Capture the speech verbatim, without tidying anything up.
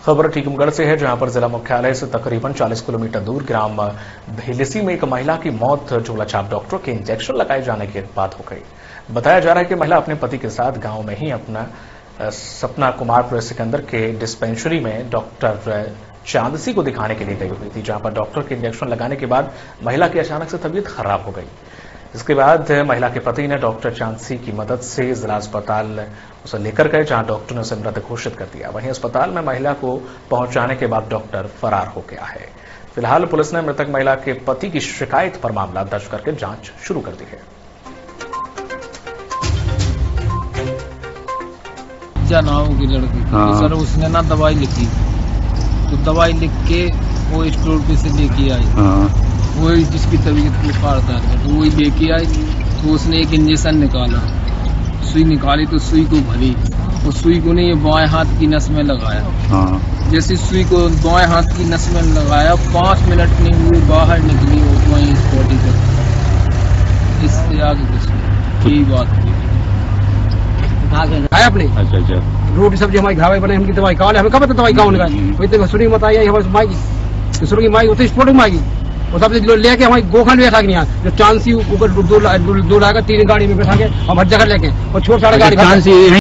खबर टीकमगढ़ से है, जहां पर जिला मुख्यालय से तकरीबन चालीस किलोमीटर दूर ग्राम भेलिसी में एक महिला की मौत झोलाछाप डॉक्टर के इंजेक्शन लगाए जाने के बाद हो गई। बताया जा रहा है कि महिला अपने पति के साथ गांव में ही अपना सपना कुमारपुर सिकंदर के डिस्पेंसरी में डॉक्टर चांदसी को दिखाने के लिए गई हुई थी, जहां पर डॉक्टर के इंजेक्शन लगाने के बाद महिला की अचानक से तबीयत खराब हो गई। इसके बाद महिला के पति ने डॉक्टर चांदसी की मदद से जिला अस्पताल उसे लेकर गए, जहां डॉक्टर ने उसे मृत घोषित कर दिया। वहीं अस्पताल में महिला को पहुंचाने के बाद डॉक्टर फरार हो गया है। फिलहाल पुलिस ने मृतक महिला के पति की शिकायत पर मामला दर्ज करके जांच शुरू कर दी है। नाव की लड़की हाँ। तो सर उसने ना दवाई लिखी, तो दवाई लिख के वो स्टोर पे से लेके आई। हाँ। वो जिसकी तबीयत बुखार था तो वही लेके आई, तो उसने एक इंजेक्शन निकाला, सुई निकाली तो सुई को भरी, और सुई को ने ये बाएं हाथ की नस में लगाया। हाँ। जैसे सुई को बाएं हाथ की नस में लगाया, पाँच मिनट नहीं हुए बाहर निकली वो वहीं बॉडी पर। इससे आगे कुछ नहीं, यही बात हुई। आया अपने अच्छा अच्छा रोटी सब्जी हमारी घावे बने, हमकी दवाई काले हमें कब दवाई गाँव का वही तो सुनी मत आई हमारे माएगी सुनी माएगी उसे स्पोर्ट माएगी वो सब लेके हमारी गोखंड बैठा के यहाँ जो चांसी ऊपर दो लाख तीन गाड़ी में बैठा के हम हर जगह लेके और छोट साढ़े गाड़ी